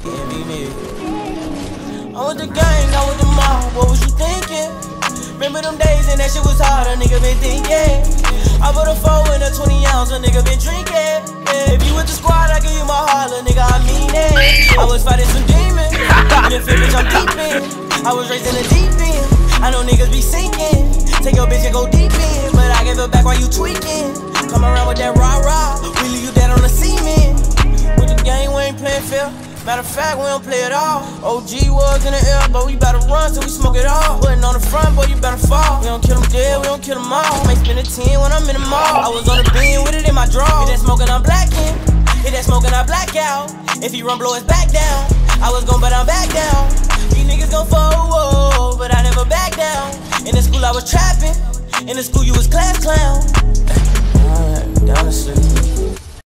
Yeah, me. I'm with the gang, I'm with the mob, what was you thinking? Remember them days and that shit was hard, a nigga been thinking. I put a 4 in a 20 ounce, a nigga been drinking. If you with the squad, I give you my heart, little nigga, I mean it. I was fighting some demons, in the fit, bitch, I'm deep in. I was raised in the deep end, I know niggas be sinking. Take your bitch and go deep in, but I give it back while you tweaking. Come around with that rah-rah, we leave you dead on the cement. With the gang, we ain't playing fair. Matter of fact, we don't play it all. OG was in the air, but we bout to run till we smoke it all. Putting on the front, boy, you better fall. We don't kill them dead, we don't kill them all. May spend a 10 when I'm in the mall. I was on the beam with it in my draw. Hit that smoking, I'm blacking. Hit that smoking, I black out. If he run, blow his back down. I was gon' but I'm back down. These niggas gon' fall, but I never back down. In the school, I was trapping. In the school, you was class clown. Alright, down the street.